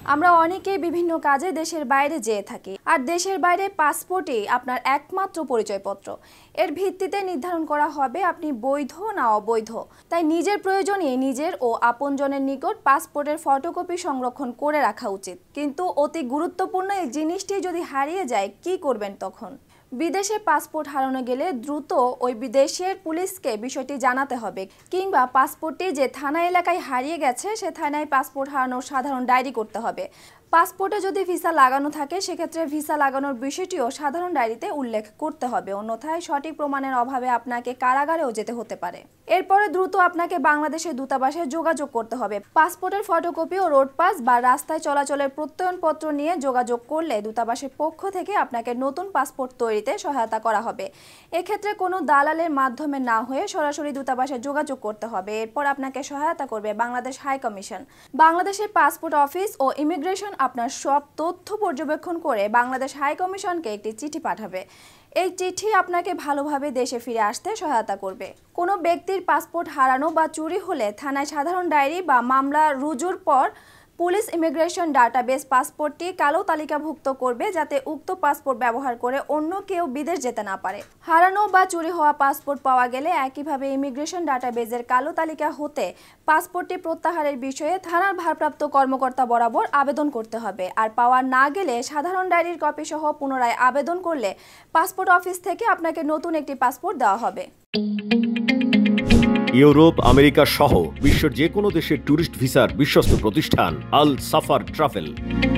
আমরা অনেকেই বিভিন্ন কাজে দেশের বাইরে যেয়ে থাকি, আর দেশের বাইরে পাসপোর্টই আপনার একমাত্র পরিচয়পত্র। এর ভিত্তিতে নির্ধারণ করা হবে আপনি বৈধ না অবৈধ। তাই নিজের প্রয়োজনে নিজের ও আপনজনের নিকট পাসপোর্টের ফটোকপি সংরক্ষণ করে রাখা উচিত। কিন্তু অতি গুরুত্বপূর্ণ এই জিনিসটি যদি হারিয়ে যায়, কি করবেন তখন? বিদেশে পাসপোর্ট হারানো গেলে দ্রুত ওই বিদেশের পুলিশকে বিষয়টি জানাতে হবে, কিংবা পাসপোর্টটি যে থানা এলাকায় হারিয়ে গেছে সে থানায় পাসপোর্ট হারানোর সাধারণ ডায়েরি করতে হবে। পাসপোর্টে যদি ভিসা লাগানো থাকে সেক্ষেত্রে ভিসা লাগানোর বিষয়টিও সাধারণ ডায়েরিতে উল্লেখ করতে হবে, অন্যথায় সঠিক প্রমাণের অভাবে আপনাকে কারাগারেও যেতে হতে পারে। এরপরে দ্রুত আপনাকে বাংলাদেশের দূতাবাসে যোগাযোগ করতে হবে। পাসপোর্টের ফটোকপি ও রোড পাস বা রাস্তায় চলাচলের প্রত্যয়নপত্র নিয়ে যোগাযোগ করলে দূতাবাসের পক্ষ থেকে আপনাকে নতুন পাসপোর্ট তৈরিতে সহায়তা করা হবে। এক্ষেত্রে কোনো দালালের মাধ্যমে না হয়ে সরাসরি দূতাবাসে যোগাযোগ করতে হবে। এরপর আপনাকে সহায়তা করবে বাংলাদেশ হাই কমিশন। বাংলাদেশের পাসপোর্ট অফিস ও ইমিগ্রেশন আপনার সব তথ্য পর্যবেক্ষণ করে বাংলাদেশ হাই কমিশনকে একটি চিঠি পাঠাবে। এই চিঠি আপনাকে ভালোভাবে দেশে ফিরে আসতে সহায়তা করবে। কোনো ব্যক্তির পাসপোর্ট হারানো বা চুরি হলে থানায় সাধারণ ডায়েরি বা মামলা রুজুর পর পুলিশ ইমিগ্রেশন ডাটাবেস পাসপোর্টটি কালো তালিকাভুক্ত করবে, যাতে উক্ত পাসপোর্ট ব্যবহার করে অন্য কেউ বিদেশ যেতে না পারে। হারানো বা চুরি হওয়া পাসপোর্ট পাওয়া গেলে একইভাবে ইমিগ্রেশন ডাটাবেজের কালো তালিকা হতে পাসপোর্টটি প্রত্যাহারের বিষয়ে থানার ভারপ্রাপ্ত কর্মকর্তা বরাবর আবেদন করতে হবে। আর পাওয়া না গেলে সাধারণ ডায়েরির কপি সহ পুনরায় আবেদন করলে পাসপোর্ট অফিস থেকে আপনাকে নতুন একটি পাসপোর্ট দেওয়া হবে। ইউরোপ, আমেরিকা সহ বিশ্বের যে কোনো দেশের ট্যুরিস্ট ভিসার বিশ্বস্ত প্রতিষ্ঠান আল সাফার ট্রাভেল।